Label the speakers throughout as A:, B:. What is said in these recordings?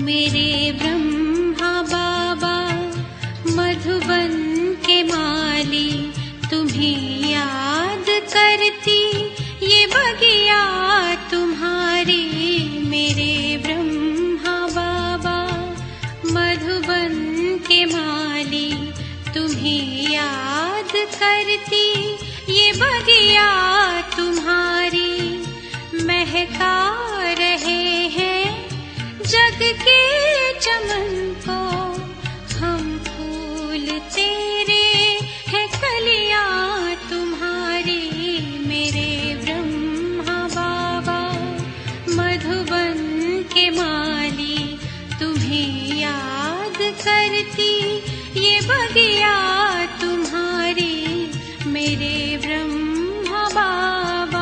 A: मेरे ब्रह्मा बाबा मधुबन के माली, तुम्हें याद करती ये बगिया तुम्हारी। मेरे ब्रह्मा बाबा मधुबन के माली, तुम्हें याद करती ये बगिया तुम्हारी। महका रहे हैं जग के चमन को हम फूल, तेरे हैं कलियां तुम्हारी। मेरे ब्रह्मा बाबा मधुबन के माली, तुम्हें याद करती ये बगिया तुम्हारी। मेरे ब्रह्मा बाबा।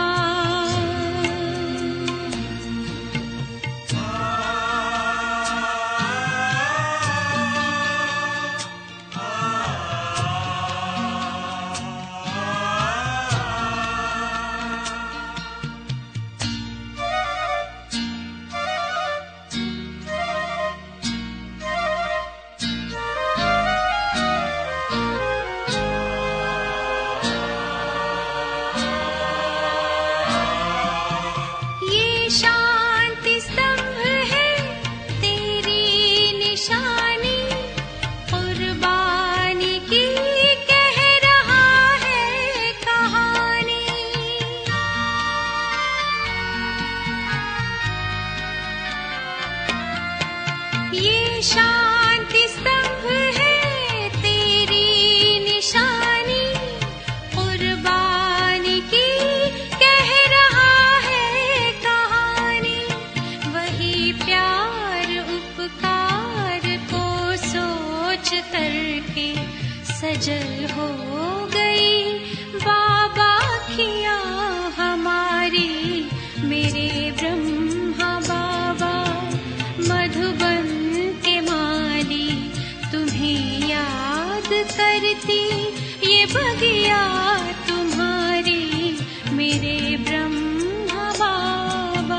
A: शांति स्तंभ है तेरी निशानी, कुर्बानी की कह रहा है कहानी। वही प्यार उपकार को सोच करके सजल हो गई बाबा खिया हमारी। मेरे ब्रह्मा बाबा मधुबन के माली, तुम्हें याद करती ये बगिया तुम्हारी। मेरे ब्रह्मा बाबा।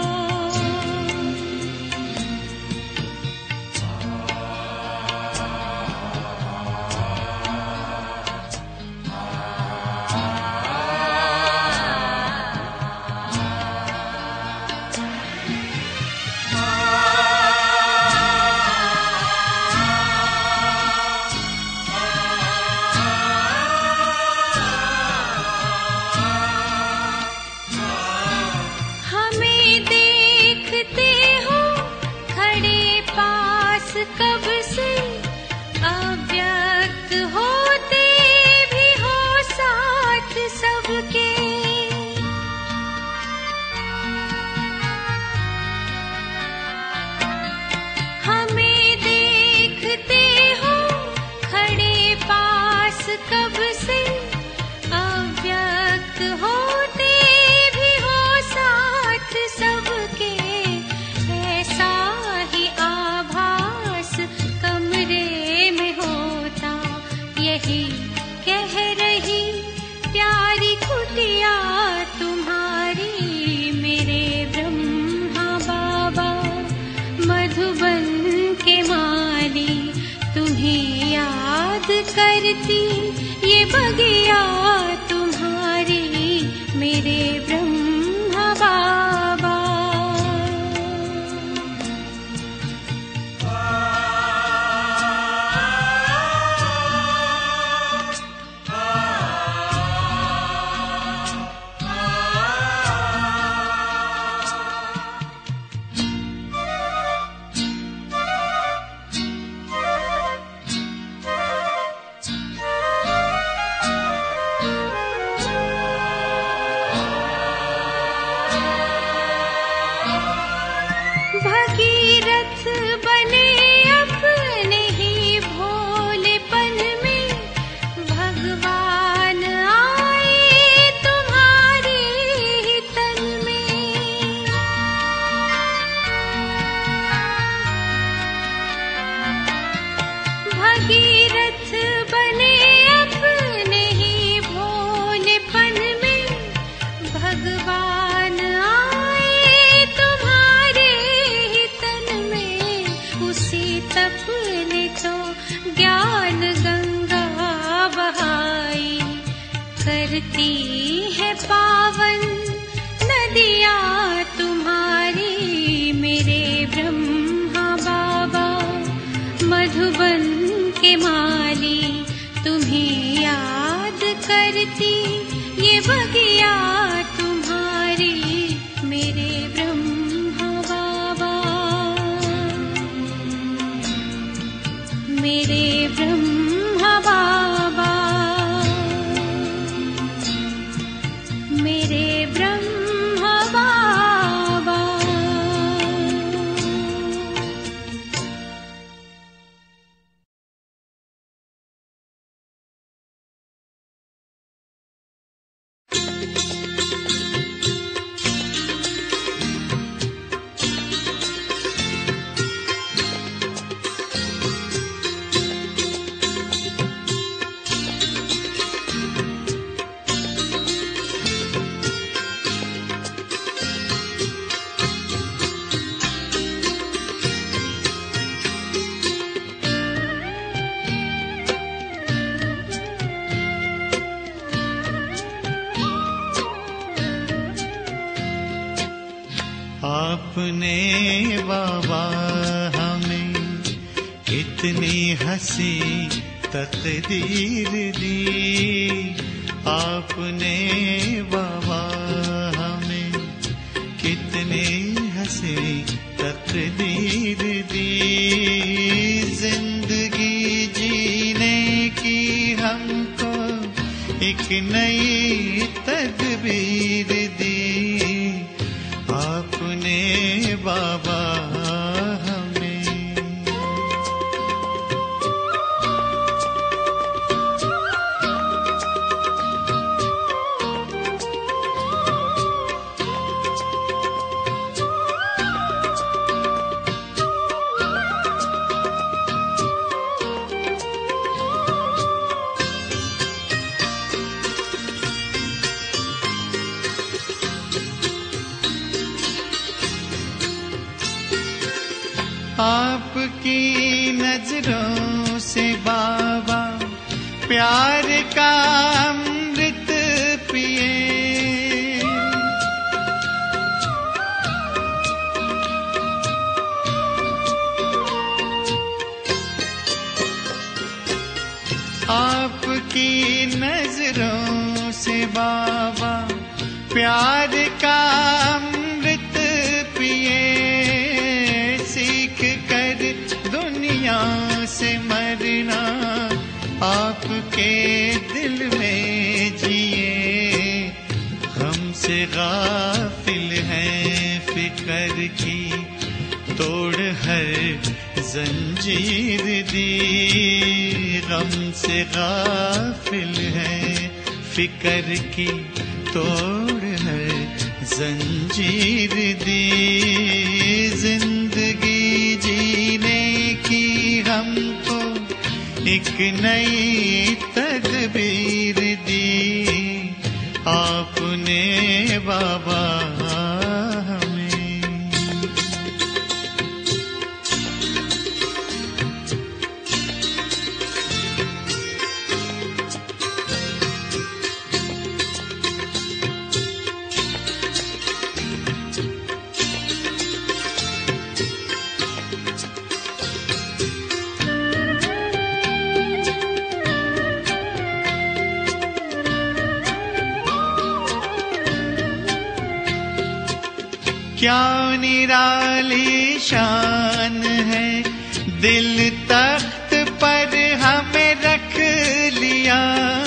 A: कब से अव्यक्त होते भी हो साथ सबके। हमें देखते हो खड़े पास कब से, अव्यक्त होते भी हो साथ सबके। ऐसा ही कमरे में होता यही कह रही प्यारी कुटिया तुम्हारी। मेरे ब्रह्मा बाबा मधुबन के माली, तुम्हें याद करती ये बगिया तुम्हारी। मेरे ब्रह्मा बाबा। बगिया तुम्हारी मेरे ब्रह्मा बाबा, मेरे ब्रह्मा बाबा, मेरे ब्रह्मा बाबा।
B: आपने बाबा हमें कितनी हंसी तकदीर दी, आपने बाबा हमें कितनी हंसी तकदीर दी। जिंदगी जीने की हमको एक नई तदबीर दी, आपने बाबा हमें। आपकी नजरों से बाबा प्यार का अमृत पिए, आपकी नजरों से बाबा प्यार का अमृत पिए, सीख कर दुनिया से मरना आपके दिल में जिए। हमसे गाफिल हैं फिक्र की तोड़ हर जंजीर दी, गम से गाफिल हैं फिक्र की तोड़ हर जंजीर दी। जिंदगी जीने की हमको एक नई तदबीर दी, आपने बाबा हमें। क्या निराली शान है, दिल तख्त पर हमें रख लिया।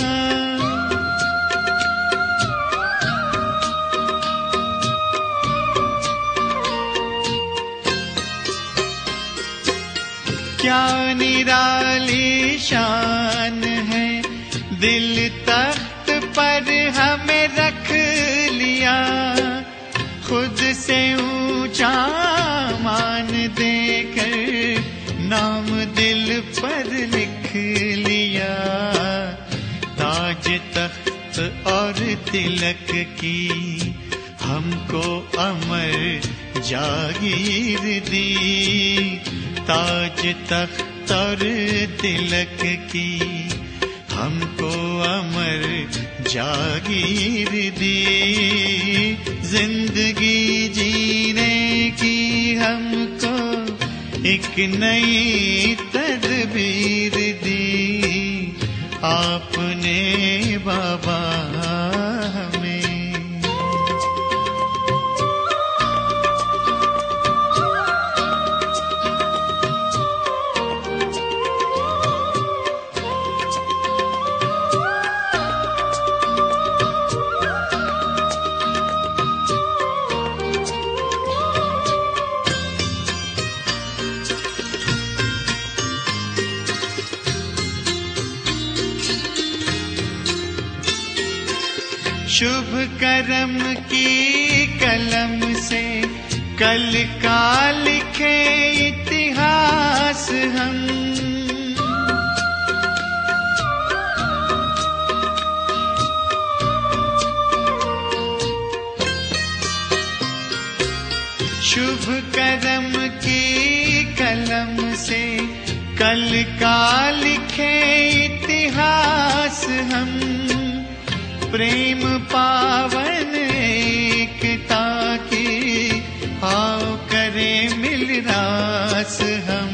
B: क्या निराली शान है, दिल तख्त पर हमें रख लिया। खुद से ऊंचा मान देकर नाम दिल पर लिख लिया। ताज तख्त और तिलक की हमको अमर जागीर दी, ताज तख्त और तिलक की हमको अमर जागीर दी। जिंदगी जीने की हमको एक नई तदबीर दी, आपने बाबा शुभ कर्म की कलम से कल का लिखे इतिहास हम। शुभ कर्म की कलम से कल का लिखे इतिहास हम। प्रेम पावन एकता की आओ करे मिल रास हम।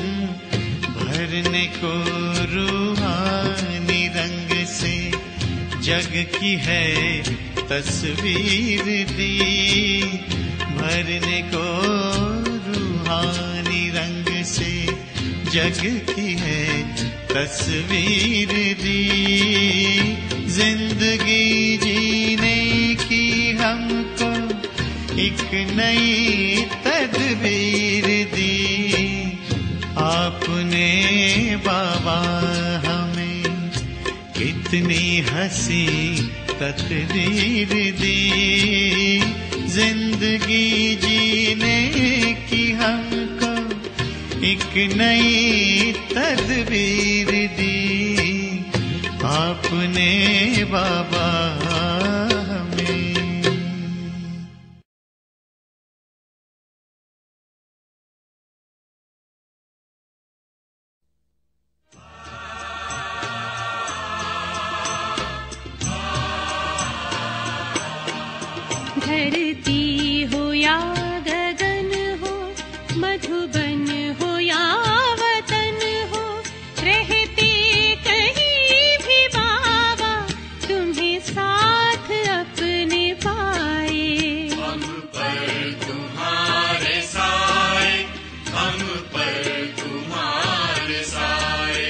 B: भरने को रूहानी रंग से जग की है तस्वीर दी। भरने को रूहानी रंग से जग की है तस्वीर दी। जिंदगी जीने की हमको एक नई तदबीर दी। आपने बाबा हमें कितनी हंसी तकदीर दी। जिंदगी जीने की हमको एक नई तदबीर दी। आपने बाबा हमें।
A: धरती हो या गगन हो, मधुबन हो या वतन हो, रहते कहीं भी बाबा तुम्हें साथ अपने पाए।
C: हम पर तुम्हारे साए, हम पर तुम्हारे साए।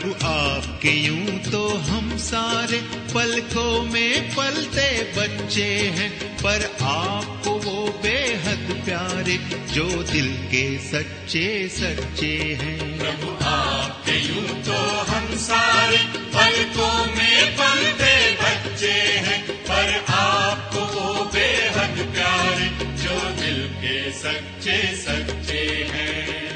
B: प्रभु आपके यूं तो हम सारे पलकों में पलते बच्चे हैं, पर आपको वो बेहद प्यारे जो दिल के सच्चे सच्चे हैं।
C: प्रभु आपके यूं तो हम सारे पलकों में पलते बच्चे हैं, पर आपको वो बेहद प्यारे जो दिल के सच्चे सच्चे हैं।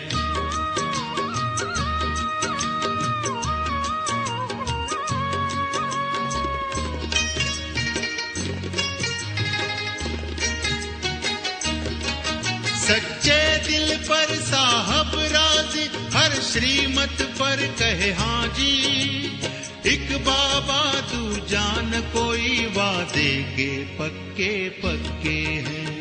B: सच्चे दिल पर साहब राजी, हर श्रीमत पर कहे हाँ जी। एक बाबा तू जान कोई वादे के पक्के पक्के हैं।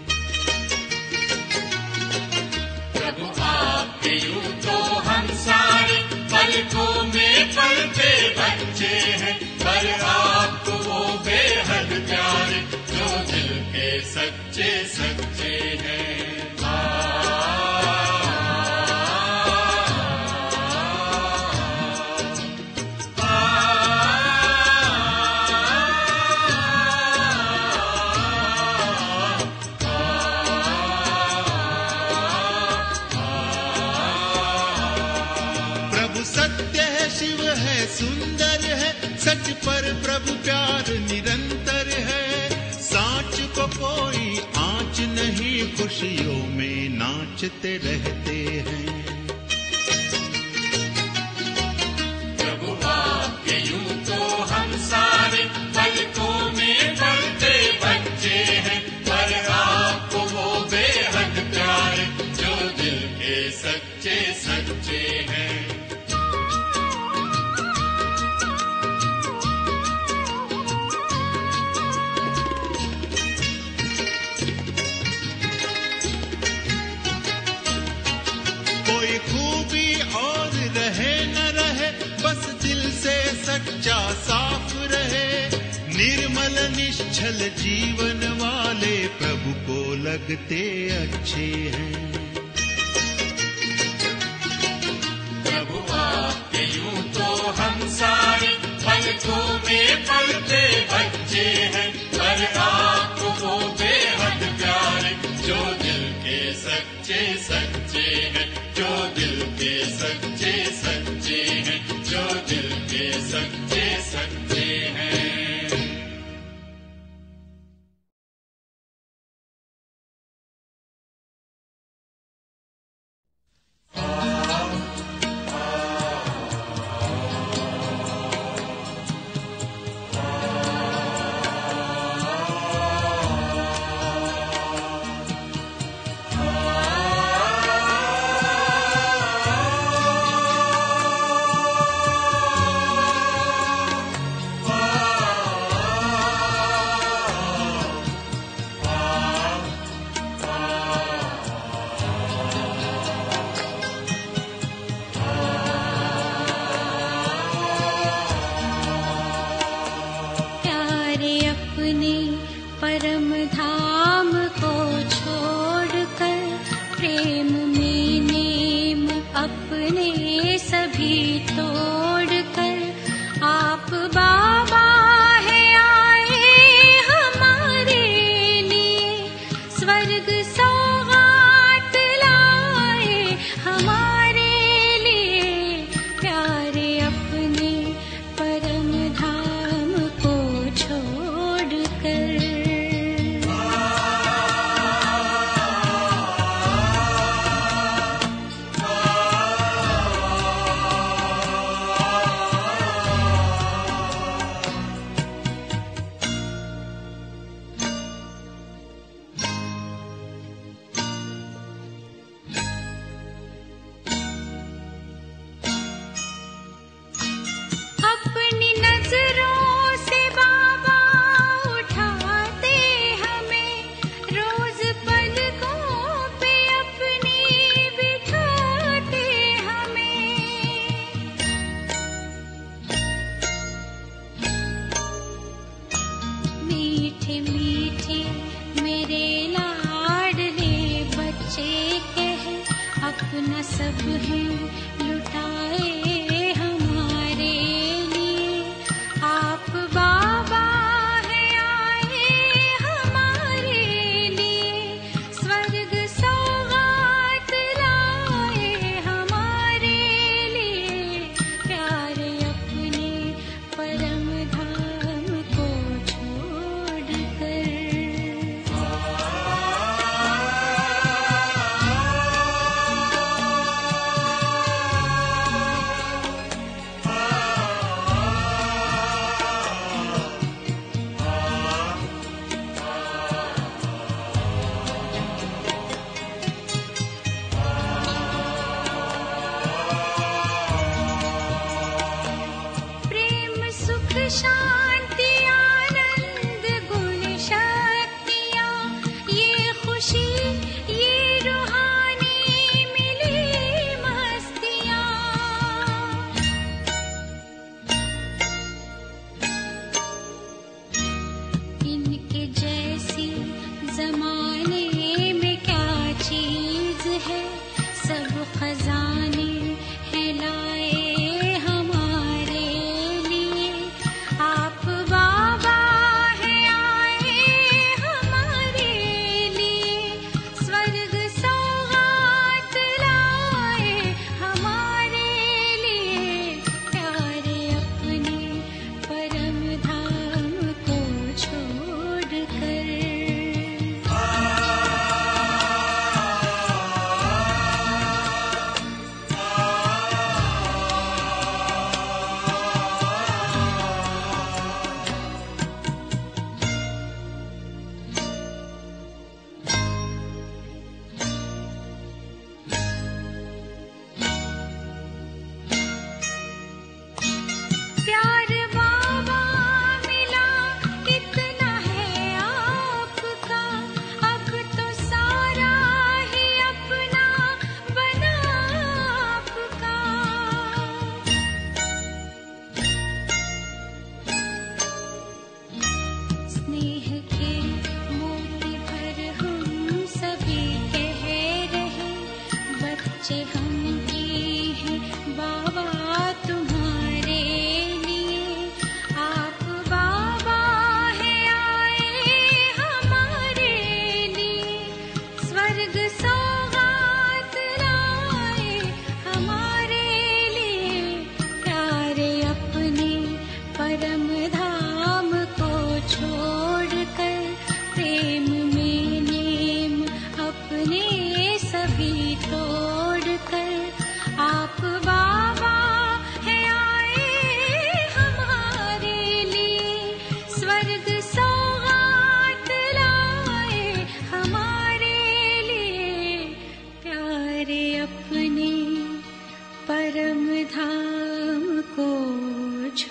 C: प्रभु आपके यूं तो हम सारे पलकों में पलते बच्चे हैं, पर आपको वो बेहद प्यारे जो दिल के सच्चे सच्चे हैं।
B: सुंदर है सच पर प्रभु प्यार निरंतर है, सांच को कोई आँच नहीं, खुशियों में नाचते रहते हैं।
C: प्रभु आपके यूं तो हम सारे पलकों में पलते बच्चे हैं, पर आपको वो बेहद प्यारे जो दिल के सच्चे सच्चे हैं।
B: सच्चा साफ रहे, निर्मल निश्चल जीवन वाले प्रभु को लगते अच्छे हैं।
C: प्रभु आपके यूं तो हम सारे पलकों में पलते बच्चे हैं, पर आपको वो बेहद प्यारे जो दिल के सच्चे सच्चे हैं, जो दिल के सच्चे सच्चे हैं, जो दिल के सच्चे सच्चे हैं।
A: परम धाम को छोड़कर प्रेम में नेम अपने सभी तोड़कर आप बाबा है आए हमारे लिए, स्वर्ग सौगात लाए हमारे लिए, प्यारे अपने परम धाम को छोड़कर। अपनी नजरों से बाबा उठाते हमें, रोज पलकों पे अपनी बिठाते हमें। मीठे मीठे मेरे लाडले बच्चे कहे, अपना सब है लुटाए हमारे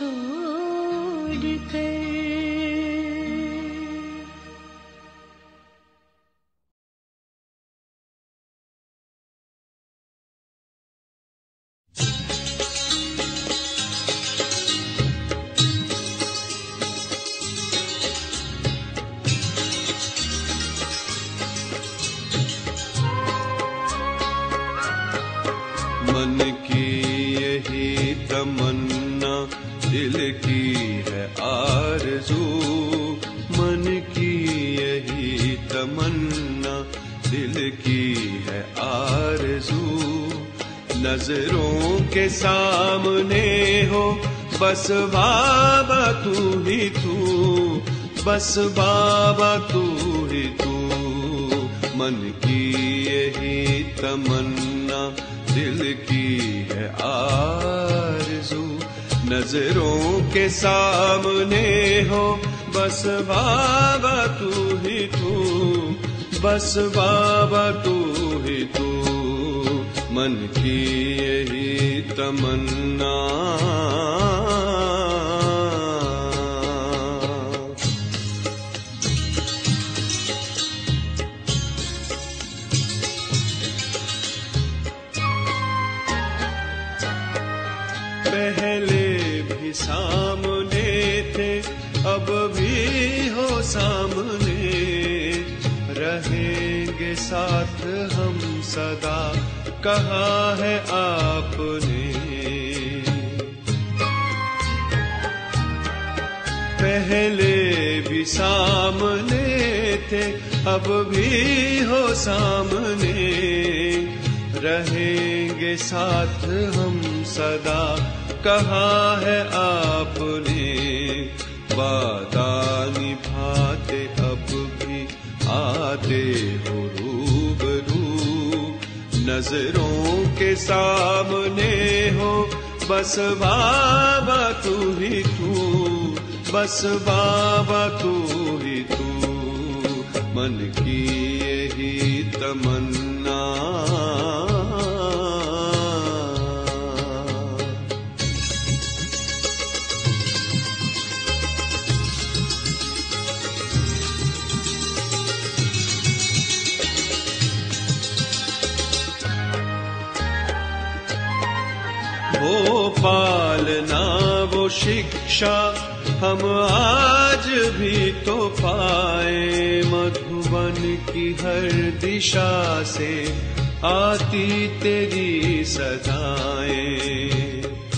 A: छोड़कर।
D: मन की यही तमन्ना, दिल की है आरज़ू। मन की यही तमन्ना, दिल की है आरज़ू। नजरों के सामने हो बस बाबा तू ही तू, बस बाबा तू ही तू। मन की यही तमन्ना, दिल की है आरज़ू। नजरों के सामने हो बस बाबा तू ही तू, बस बाबा तू ही तू। मन की यही तमन्ना। पहले भी सामने थे, अब भी हो सामने। रहेंगे साथ हम सदा, कहा है आपने। पहले भी सामने थे, अब भी हो सामने। रहेंगे साथ हम सदा, कहा है आपने। वादा निभाते अब भी आते हो रूबरू। नजरों के सामने हो बस बाबा तू ही तू, बस बाबा तू ही तू। मन की यही तमन्ना। वो पालना वो शिक्षा हम आज भी तो पाए। मधुबन की हर दिशा से आती तेरी सदाएं।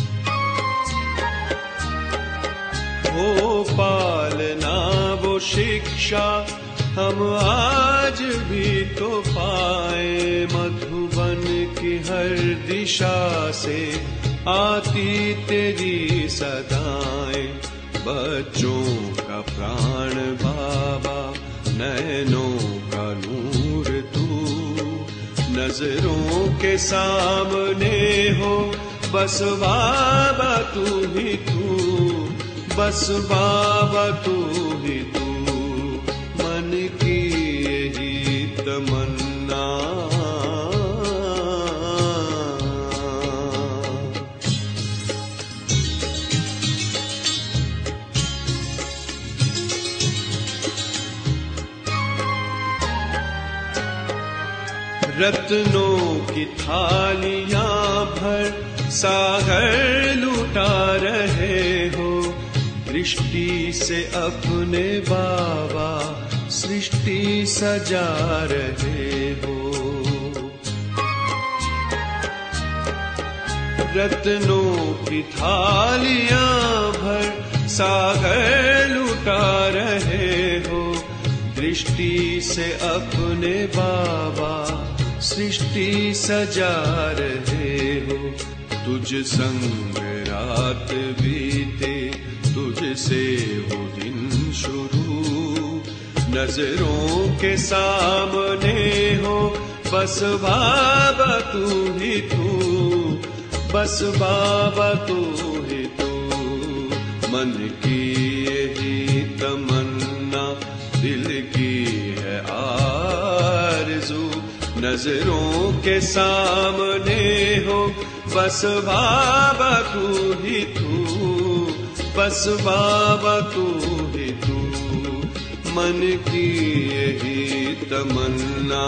D: वो पालना वो शिक्षा हम आज भी तो पाए। मधुबन की हर दिशा से आती तेरी सदाएं। बच्चों का प्राण बाबा, नैनों का नूर तू। नजरों के सामने हो बस बाबा तू ही तू, बस बाबा तू ही तू। मन की यही तमन्ना। रत्नों की थालियां भर सागर लुटा रहे हो। दृष्टि से अपने बाबा सृष्टि सजा रहे हो। रत्नों की थालियां भर सागर लुटा रहे हो। दृष्टि से अपने बाबा सृष्टि सजा रहे हो। तुझ संग रात बीते, तुझसे हो दिन शुरू। नजरों के सामने हो बस बाबा तू ही तू, बस बाबा तू ही तू। मन की यही तमन्ना, दिल की है आरज़ू। नजरों के सामने हो बस बाबा तू ही तू, बस बाबा तू ही तू, मन की यही तमन्ना।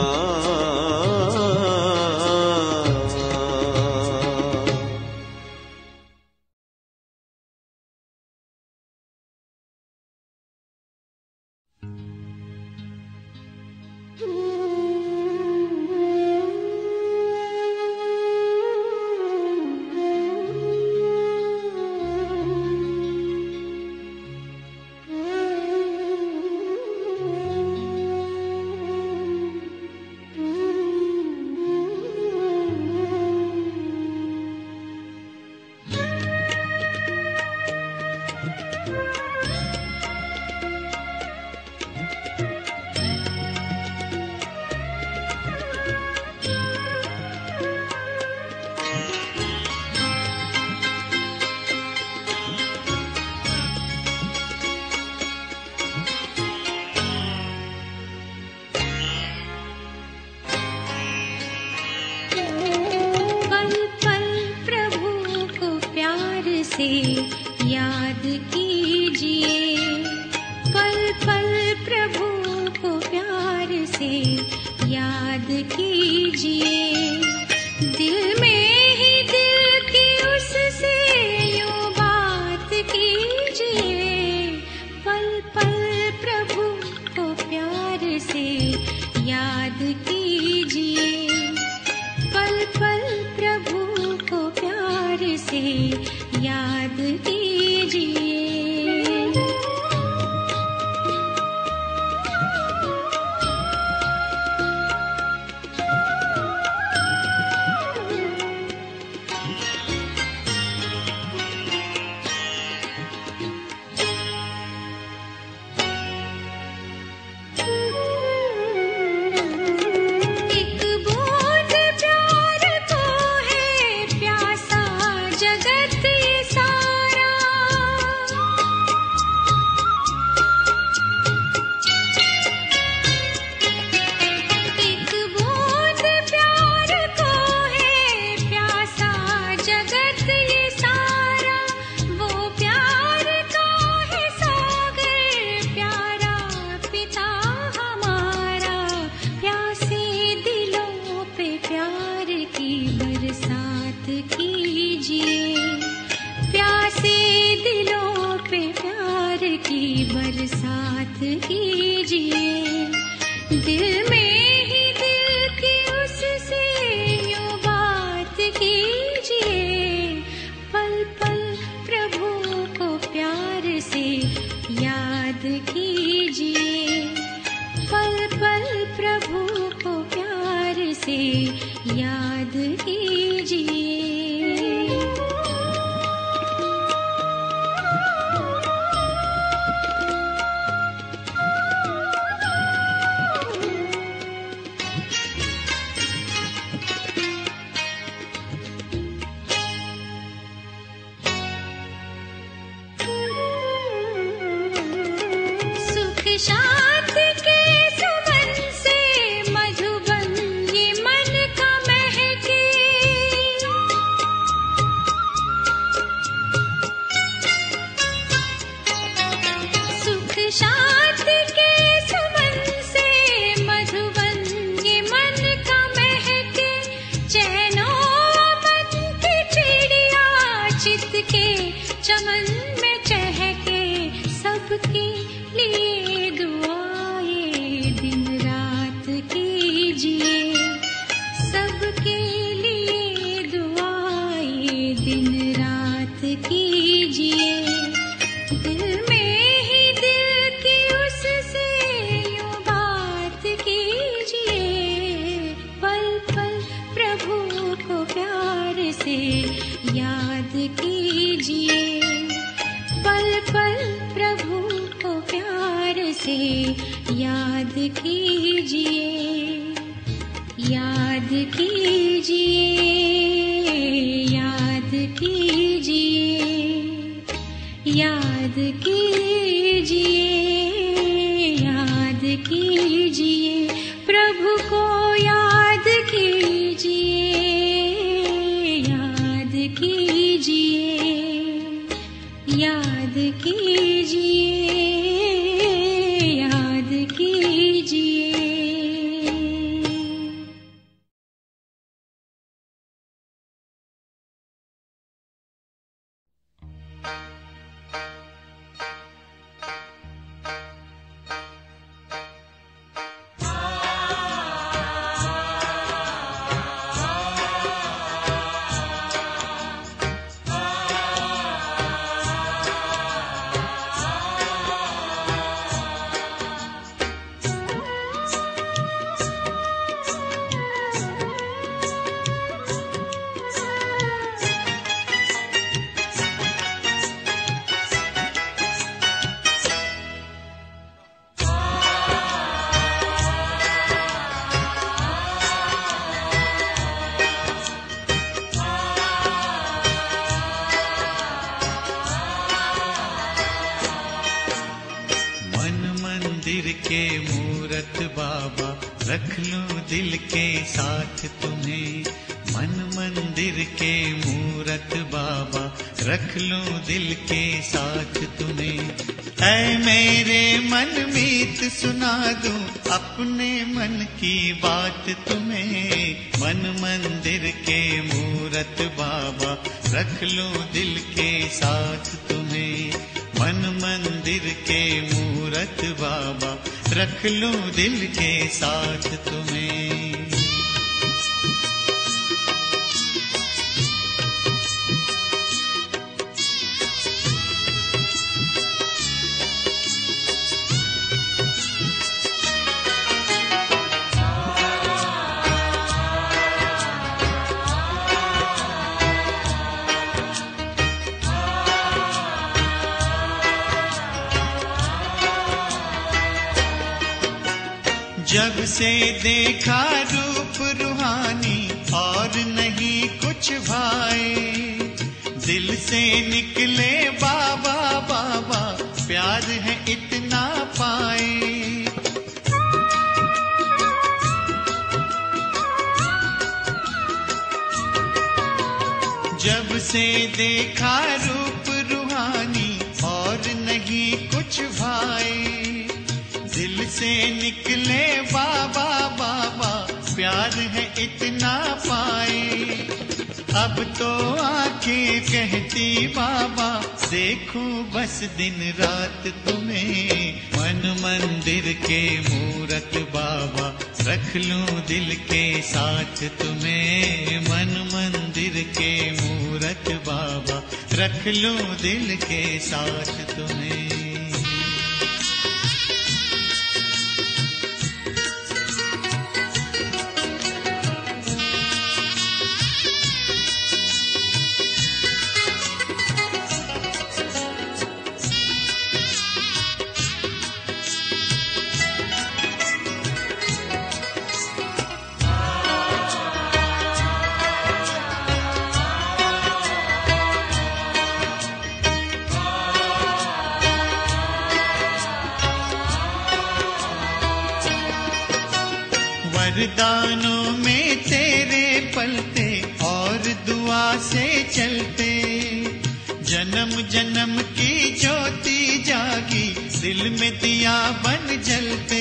A: याद कीजिए, पल पल प्रभु को प्यार से याद कीजिए। दिल में ही दिल की उससे यूं बात कीजिए, पल पल प्रभु को प्यार से याद कीजिए, पल पल प्रभु को प्यार से याद कीजिए। बरसात कीजिए, दिल में ही दिल की उससे यूं बात कीजिए, पल पल प्रभु को प्यार से याद कीजिए, पल पल प्रभु को प्यार से याद कीजिए। शांति के सुमन से मधुबन ये मन का महके, सुख शांति के सुमन से मधुबन ये मन का महके, चैनो मन की चिड़िया चित के चमन में चहके, सबके लिए सबके लिए दुआएं दिन रात कीजिए, दिल में ही दिल की उससे यूं बात कीजिए, पल पल प्रभु को प्यार से याद कीजिए, पल पल प्रभु को प्यार से याद कीजिए, याद कीजिए, याद कीजिए, याद कीजिए, याद कीजिए, प्रभु को याद कीजिए, याद कीजिए, याद
B: मन मंदिर के मूरत बाबा, रख लूं दिल के साथ तुम्हें। मन मंदिर के मूरत बाबा, रख लूं दिल के साथ तुम्हें। ऐ मेरे मन मीत सुना दूं अपने मन की बात तुम्हें। मन मंदिर के मूरत बाबा, रख लूं दिल के साथ तुम्हें। मन मंदिर के मूरत बाबा, रख लूं दिल के साथ तुम्हें। जब से देखा रूप रूहानी और नहीं कुछ भाए, दिल से निकले बाबा बाबा, प्यार है इतना पाए। जब से देखा रूप रूहानी और नहीं कुछ भाए, दिल से निकले बाबा बाबा, प्यार है इतना पाए। अब तो आंखें कहती बाबा, देखूं बस दिन रात तुम्हें। मन मंदिर के मूरत बाबा, रख लूं दिल के साथ तुम्हें। मन मंदिर के मूरत बाबा, रख लूं दिल के साथ तुम्हें। वरदानों में तेरे पलते और दुआ से चलते, जन्म जन्म की ज्योति जागी, दिल में दिया बन जलते।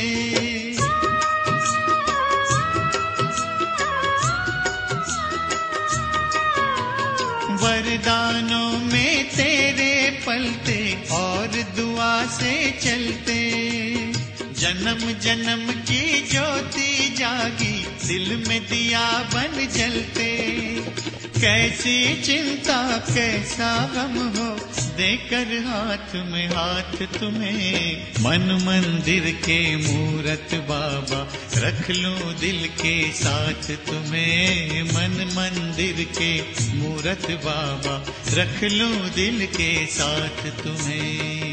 B: वरदानों में तेरे पलते और दुआ से चलते, जन्म जन्म की ज्योति जागी, दिल में दिया बन जलते। कैसी चिंता कैसा गम हो, देकर हाथ में हाथ तुम्हें। मन मंदिर के मूरत बाबा, रख लूं दिल के साथ तुम्हें। मन मंदिर के मूरत बाबा, रख लूं दिल के साथ तुम्हें।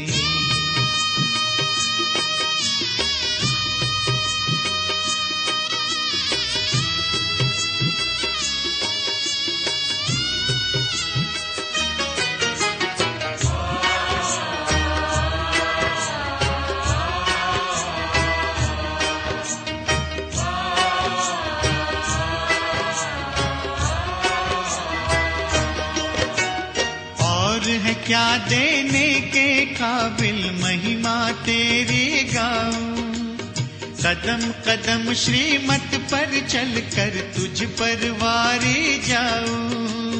B: है क्या देने के काबिल, महिमा तेरी गाऊं। कदम कदम श्रीमत पर चलकर तुझ पर वारी जाऊं।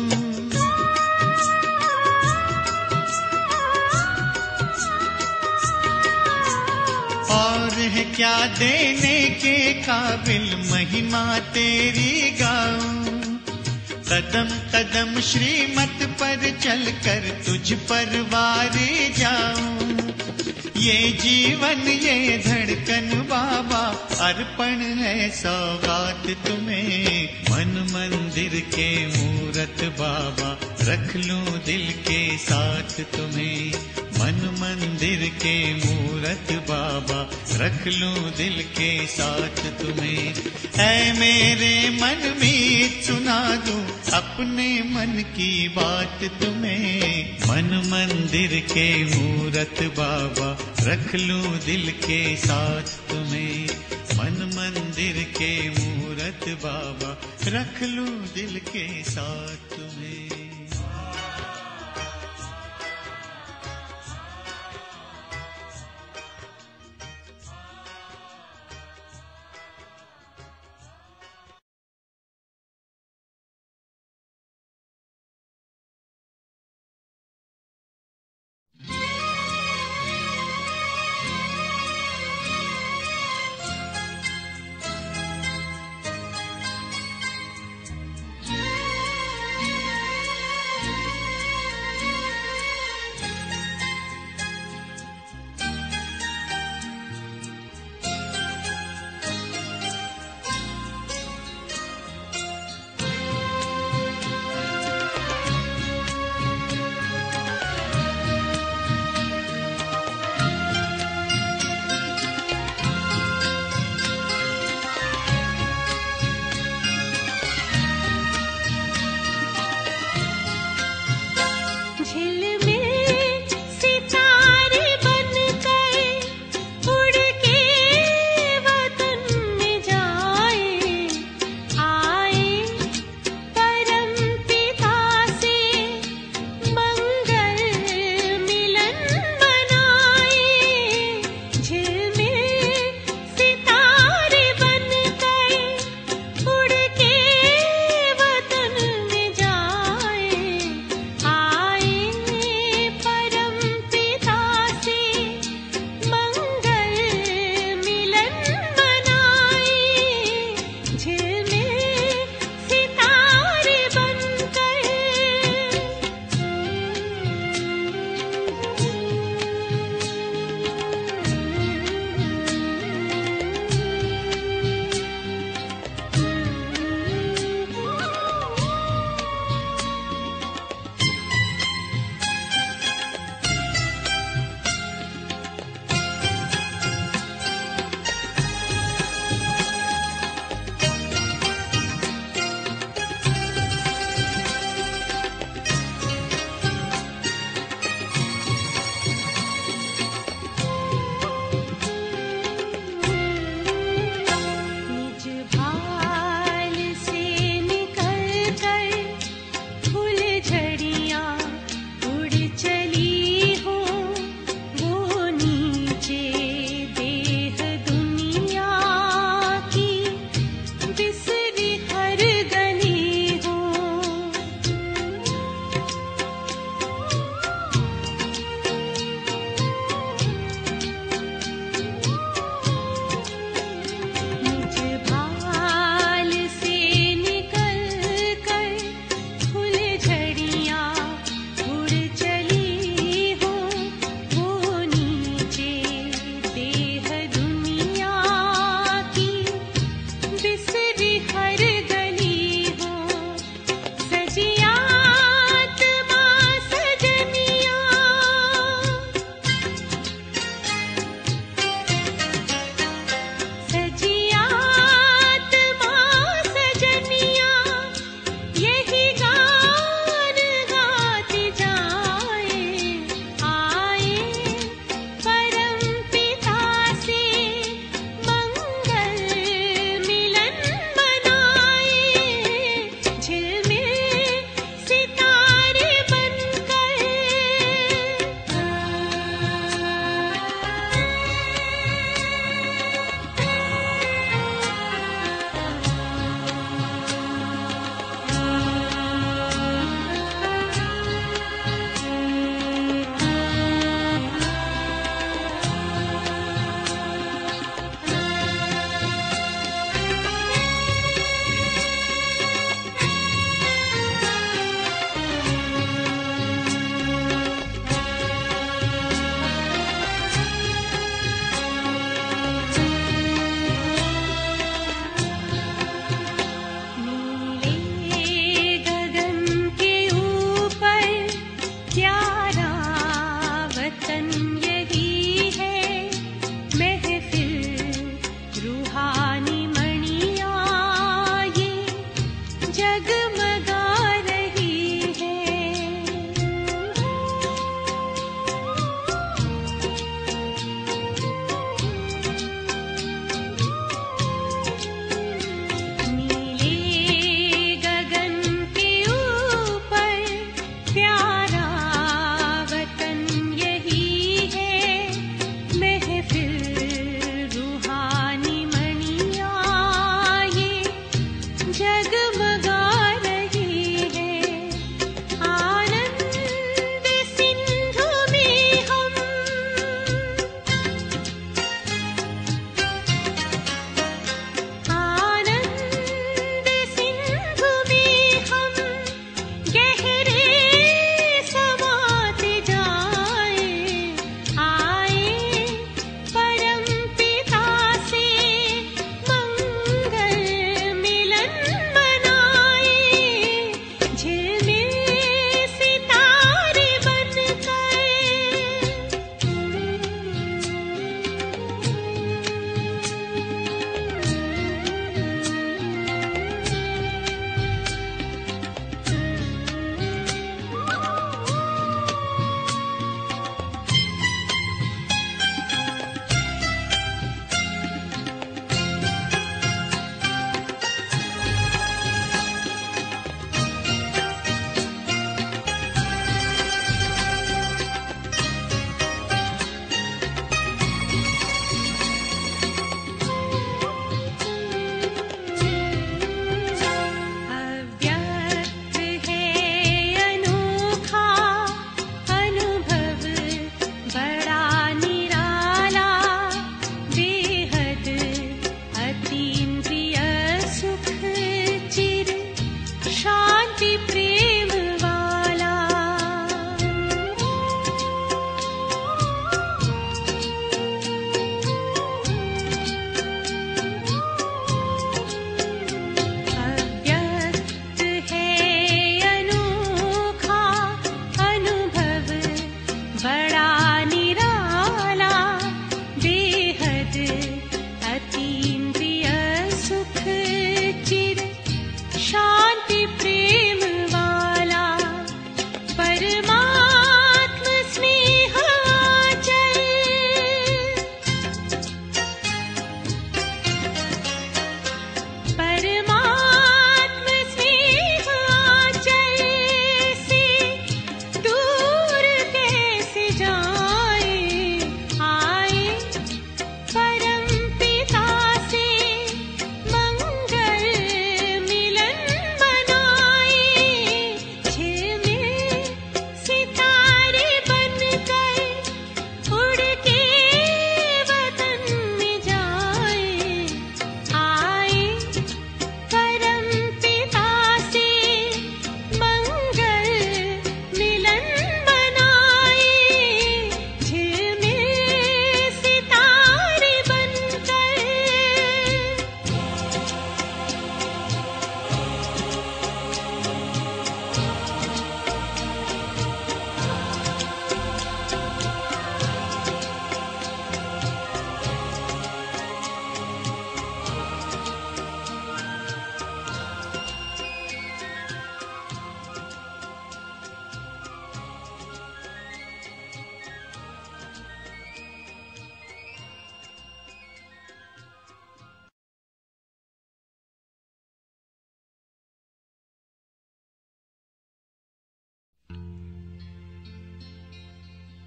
B: और है क्या देने के काबिल, महिमा तेरी गाऊं। कदम कदम श्रीमत पर चलकर तुझ पर वारी जाऊं। ये जीवन ये धड़कन बाबा, अर्पण है सौगात तुम्हें। मन मंदिर के मूरत बाबा, रख लूं दिल के साथ तुम्हें। मन मंदिर के मूरत बाबा, रख लूं दिल के साथ तुम्हें। ऐ मेरे मन मीत सुना दूं अपने मन की बात तुम्हें। मन मंदिर के मूरत बाबा, रख लूं दिल के साथ तुम्हें। मन मंदिर के मूरत बाबा, रख लूं दिल के साथ तुम्हें।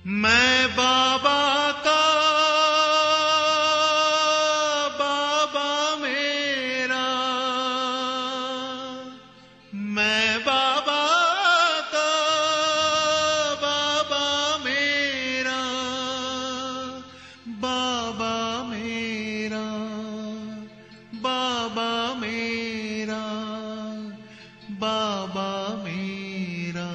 B: मैं बाबा का, बाबा मेरा, मैं बाबा का, बाबा मेरा, बाबा मेरा, बाबा मेरा, बाबा मेरा।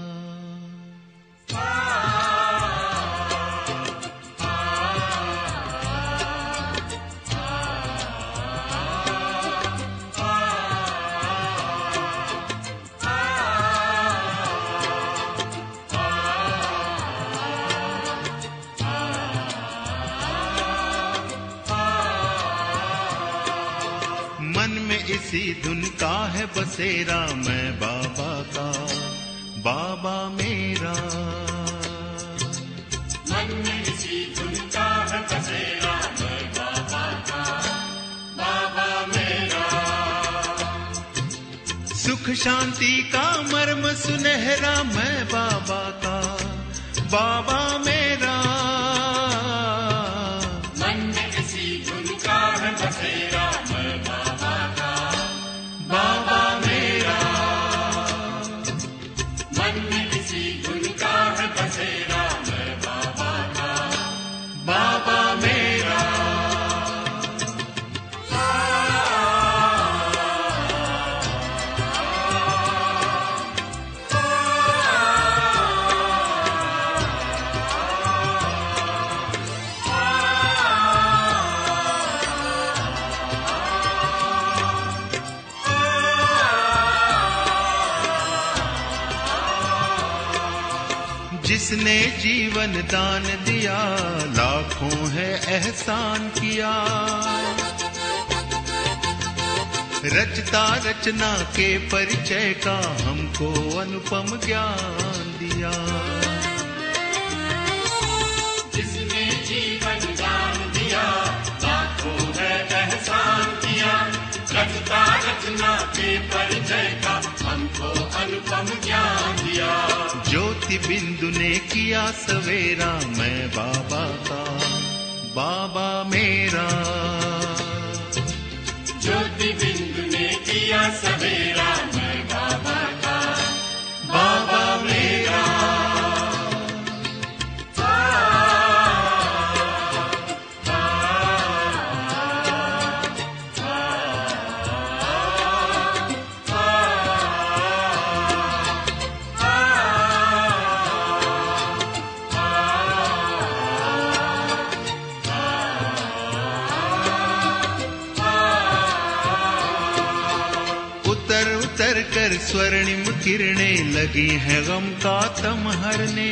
B: मन में इसी धुन का है बसेरा, मैं बाबा का, बाबा मेरा।
C: मन में इसी धुन का है बसेरा, मैं बाबा का, बाबा मेरा।
B: सुख शांति का मर्म सुनहरा, मैं बाबा का, बाबा मेरा।
C: मन में इसी धुन का है बसेरा, मैं बाबा का,
B: बाबा मेरा।
C: मन में इसी धुन का है बसेरा, मैं बाबा का,
B: बाबा मेरा। जिसने जीवन दान दिया, लाखों है एहसान किया। रचता रचना के परिचय का हमको अनुपम ज्ञान दिया।
C: जिसने जीवन दान दिया, लाखों है एहसान किया। रचता रचना के परिचय का हमको अनुपम ज्ञान दिया।
B: ज्योति बिंदु ने किया सवेरा, मैं बाबा का, बाबा मेरा।
C: ज्योति बिंदु ने किया सवेरा, मैं बाबा का,
B: बाबा मेरा। उतर उतर कर स्वर्णिम किरणें लगी है गम का तम हरने।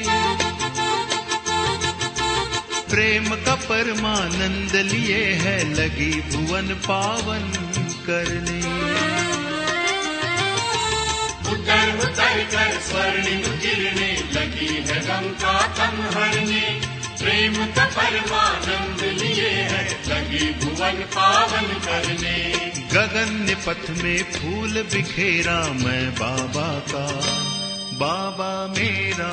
B: प्रेम का परमानंद लिए है लगी भुवन पावन करने।
C: उतर उतर कर स्वर्णिम किरणें लगी है गम का तम हरने। प्रेम का परमानंद लिए है लगी भुवन पावन करने।
B: गगन पथ में फूल बिखेरा, मैं बाबा का, बाबा मेरा।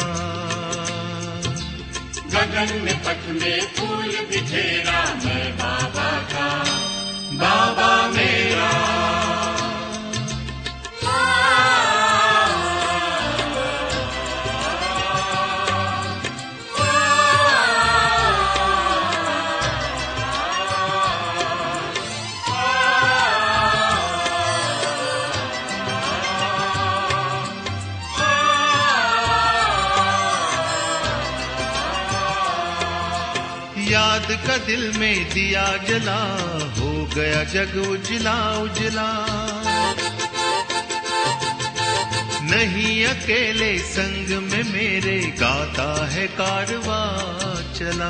C: गगन में पथ में फूल बिखेरा, मैं बाबा का,
B: बाबा मेरा। याद का दिल में दिया जला, हो गया जग उजला उजला। नहीं अकेले संग में मेरे, गाता है कारवा चला।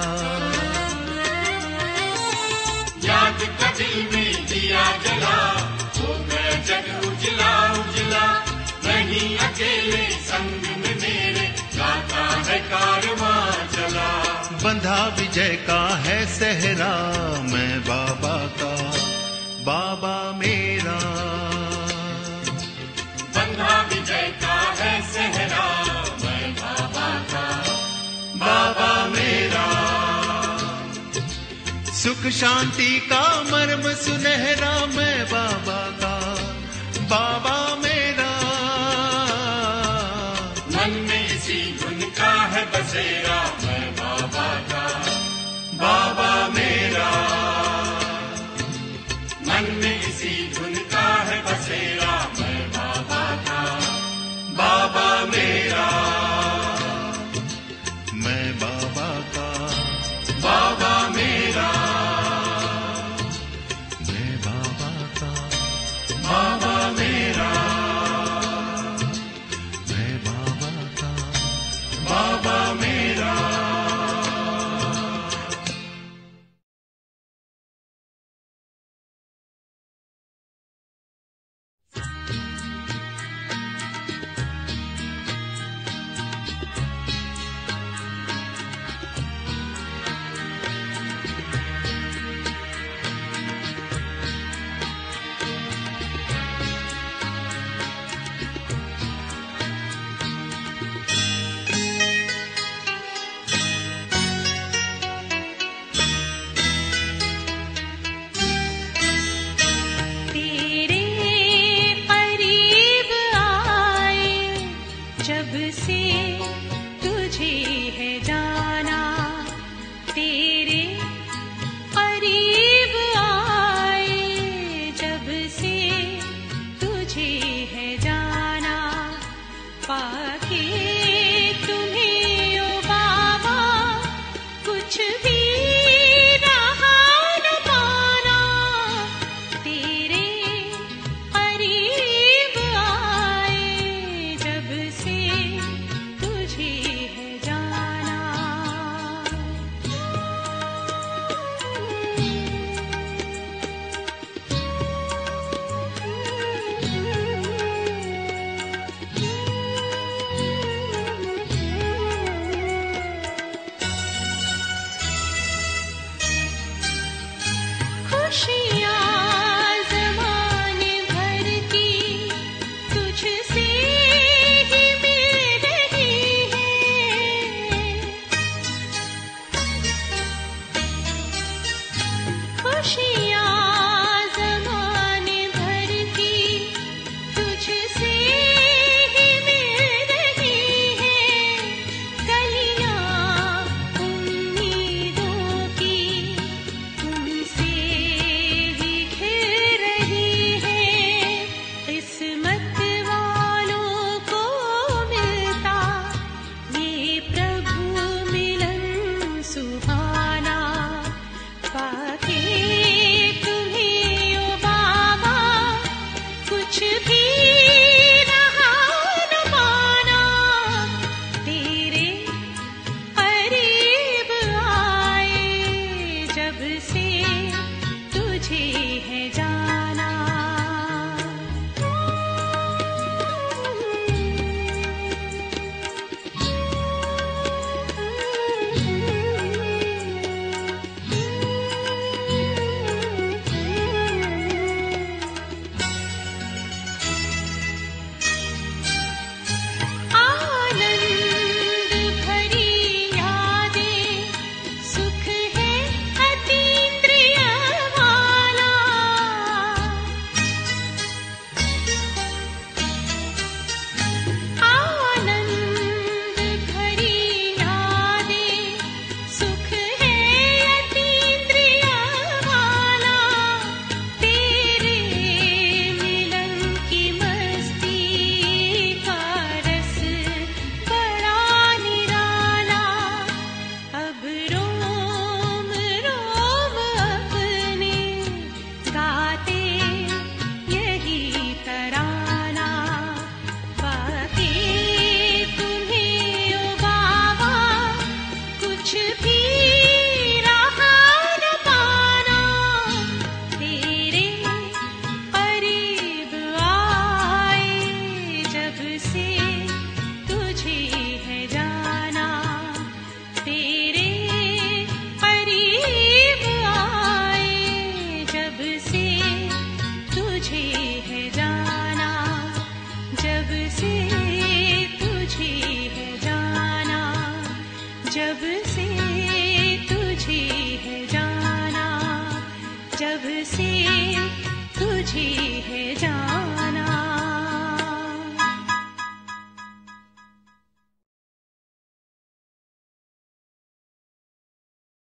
C: याद का दिल में दिया जला, हो गया जग उजला उजला। नहीं अकेले संग में मेरे, गाता है कारवां चला।
B: बंधा विजय का है सहरा, मैं बाबा का, बाबा मेरा।
C: बंधा विजय का है सहरा, मैं बाबा का,
B: सुख शांति का मर्म सुनहरा मैं बाबा का, बाबा मेरा।
C: मन में इसी धुन का है बसेरा, मैं बाबा का, बाबा मेरा। मन में इसी धुन का है बसेरा, मैं बाबा का, बाबा मेरा।
B: मैं बाबा का,
C: बाबा मेरा।
B: मैं बाबा का,
C: बाबा मेरा।
B: मैं बाबा का,
C: बाबा मेरा।
A: जब से तुझे है जाना। से तुझे है